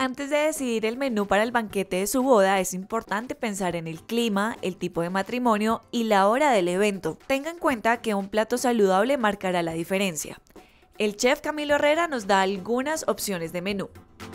Antes de decidir el menú para el banquete de su boda, es importante pensar en el clima, el tipo de matrimonio y la hora del evento. Tenga en cuenta que un plato saludable marcará la diferencia. El chef Camilo Herrera nos da algunas opciones de menú.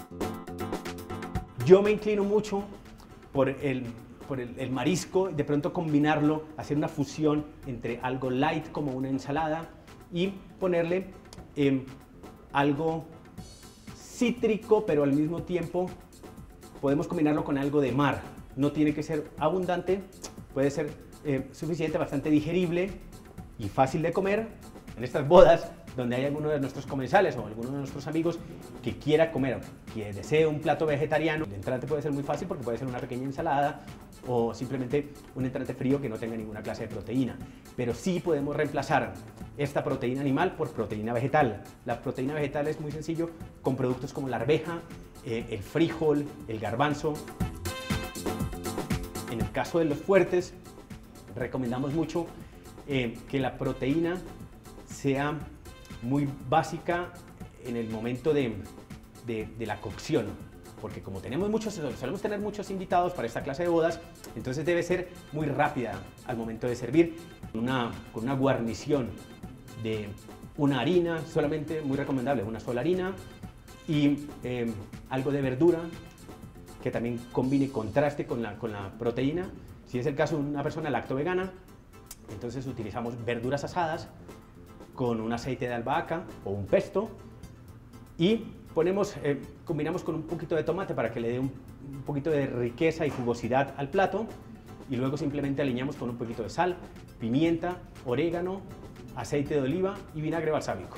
Yo me inclino mucho por el marisco, de pronto combinarlo, hacer una fusión entre algo light como una ensalada y ponerle algo cítrico, pero al mismo tiempo podemos combinarlo con algo de mar. No tiene que ser abundante, puede ser suficiente, bastante digerible y fácil de comer. En estas bodas, donde hay alguno de nuestros comensales o alguno de nuestros amigos que quiera comer, que desee un plato vegetariano, el entrante puede ser muy fácil porque puede ser una pequeña ensalada o simplemente un entrante frío que no tenga ninguna clase de proteína. Pero sí podemos reemplazar esta proteína animal por proteína vegetal. La proteína vegetal es muy sencillo con productos como la arveja, el frijol, el garbanzo. En el caso de los fuertes, recomendamos mucho que la proteína sea muy básica en el momento de la cocción, porque como solemos tener muchos invitados para esta clase de bodas, entonces debe ser muy rápida al momento de servir, con una guarnición de una harina, solamente muy recomendable, una sola harina y algo de verdura que también combine y contraste con la proteína. Si es el caso de una persona lacto-vegana, entonces utilizamos verduras asadas con un aceite de albahaca o un pesto y combinamos con un poquito de tomate para que le dé un poquito de riqueza y jugosidad al plato y luego simplemente aliñamos con un poquito de sal, pimienta, orégano, aceite de oliva y vinagre balsámico.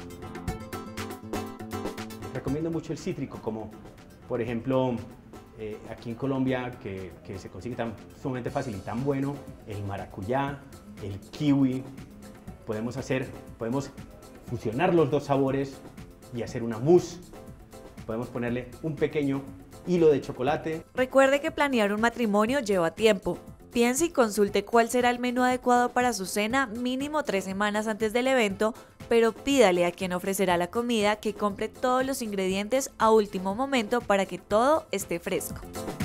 Recomiendo mucho el cítrico, como por ejemplo aquí en Colombia que se consigue tan sumamente fácil y tan bueno, el maracuyá, el kiwi. Podemos fusionar los dos sabores y hacer una mousse. Podemos ponerle un pequeño hilo de chocolate. Recuerde que planear un matrimonio lleva tiempo. Piense y consulte cuál será el menú adecuado para su cena mínimo 3 semanas antes del evento, pero pídale a quien ofrecerá la comida que compre todos los ingredientes a último momento para que todo esté fresco.